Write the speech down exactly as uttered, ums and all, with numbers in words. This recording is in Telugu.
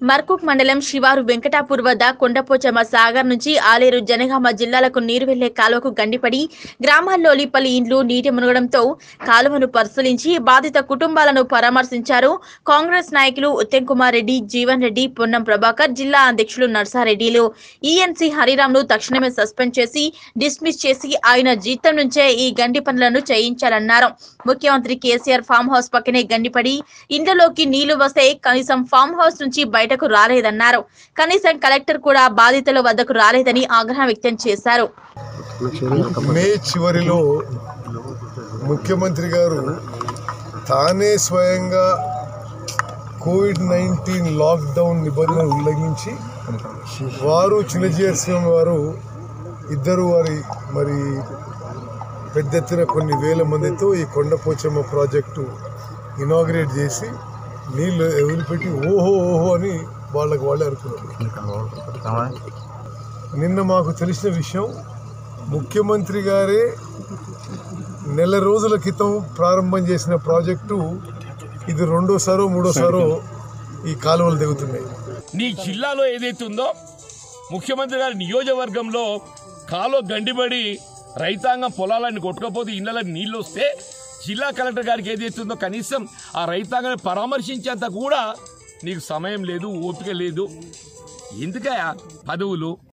మర్కుక్ మండలం శివారు వెంకటాపూర్ వద్ద కొండపోచమ్మ సాగర్ నుంచి ఆలేరు జనగామ జిల్లాలకు నీరు వెళ్లే కాలువకు గండిపడి గ్రామాల్లోని పలు ఇండ్లు నీటి మునగడంతో కాలువను పరిశీలించి బాధిత కుటుంబాలను పరామర్శించారు కాంగ్రెస్ నాయకులు ఉత్తమ్ కుమార్ రెడ్డి, జీవన్ రెడ్డి, పొన్నం ప్రభాకర్, జిల్లా అధ్యక్షులు నర్సారెడ్డిలు. ఈఎన్సీ హరిరామ్ను తక్షణమే సస్పెండ్ చేసి డిస్మిస్ చేసి ఆయన జీతం నుంచే ఈ గండి పనులను చేయించాలన్నారు. ముఖ్యమంత్రి కేసీఆర్ ఫామ్ హౌస్ పక్కనే గండిపడి ఇండ్లలోకి నీళ్లు వస్తే కనీసం ఫామ్ హౌస్ నుంచి బయటకు రాలేదన్నారు. కనీసం కలెక్టర్ కూడా బాధితుల వద్దకు రాలేదని ఆగ్రహం వ్యక్తం చేశారు. మే చివరిలో ముఖ్యమంత్రి గారు తానే స్వయంగా కోవిడ్ నైన్టీన్ లాక్డౌన్ నిబంధనలు ఉల్లంఘించి వారు చిన్నజీఆర్ వారు ఇద్దరు వారి మరి పెద్ద ఎత్తున కొన్ని వేల మందితో ఈ కొండపోచమ్మ ప్రాజెక్టు ఇనాగ్రేట్ చేసి నీళ్ళు వదిలిపెట్టి ఓహో ఓహో అని వాళ్ళకు వాళ్ళే అనుకున్నారు. నిన్న మాకు తెలిసిన విషయం, ముఖ్యమంత్రి గారే నెల రోజుల క్రితం ప్రారంభం చేసిన ప్రాజెక్టు ఇది రెండోసారో మూడోసారో ఈ కాలువలు దిగుతున్నాయి. నీ జిల్లాలో ఏదైతే ఉందో ముఖ్యమంత్రి గారి నియోజకవర్గంలో కాలువ గండిబడి రైతాంగం పొలాలన్నీ కొట్టుకపోతే ఇళ్లకు నీళ్ళు వస్తే జిల్లా కలెక్టర్ గారికి ఏదైతే ఉందో కనీసం ఆ రైతాంగాన్ని పరామర్శించేంత కూడా నీకు సమయం లేదు, ఓపిక లేదు. ఎందుకయ్యా పదవులు?